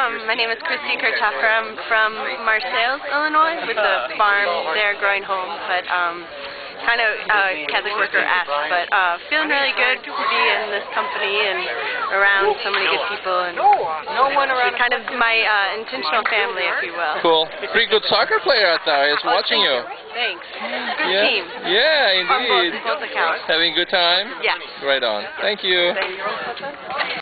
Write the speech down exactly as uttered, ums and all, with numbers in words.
um, my name is Christy Kirchhoffer. I'm from Marseilles, Illinois, with the farm there growing home, but um, kind of uh, Catholic worker-esque, but uh, feeling really good to be in this company and around so many good people, and no one around. Kind of my uh, intentional family, if you will. Cool. Pretty good soccer player out there. He's oh, watching you. Thanks. Good yeah. team. Yeah, indeed. On both, both accounts. Having a good time? Yeah. Right on. Thank you. Thank you.